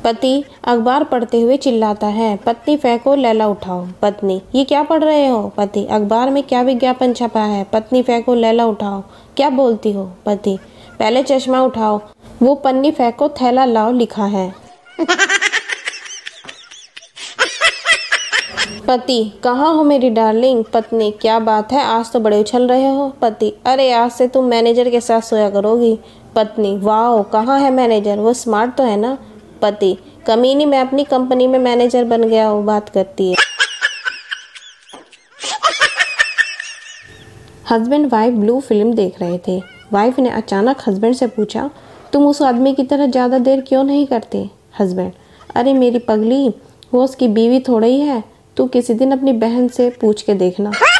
पति अखबार पढ़ते हुए चिल्लाता है, पत्नी फेंको लैला उठाओ। पत्नी, ये क्या पढ़ रहे हो? पति, अखबार में क्या विज्ञापन छपा है? पत्नी, फेंको लैला उठाओ। क्या बोलती हो? पति, पहले चश्मा उठाओ, वो पन्नी फेंको थैला लाओ लिखा है। पति, कहाँ हो मेरी डार्लिंग? पत्नी, क्या बात है, आज तो बड़े उछल रहे हो। पति, अरे आज से तुम मैनेजर के साथ सोया करोगी। पत्नी, वाह, कहाँ है मैनेजर? वो स्मार्ट तो है ना। पति, कमीनी, मैं अपनी कंपनी में मैनेजर बन गया हूँ, बात करती है। हस्बैंड वाइफ ब्लू फिल्म देख रहे थे। वाइफ ने अचानक हस्बैंड से पूछा, तुम उस आदमी की तरह ज़्यादा देर क्यों नहीं करते? हस्बैंड, अरे मेरी पगली, वो उसकी बीवी थोड़ी है, तू किसी दिन अपनी बहन से पूछ के देखना।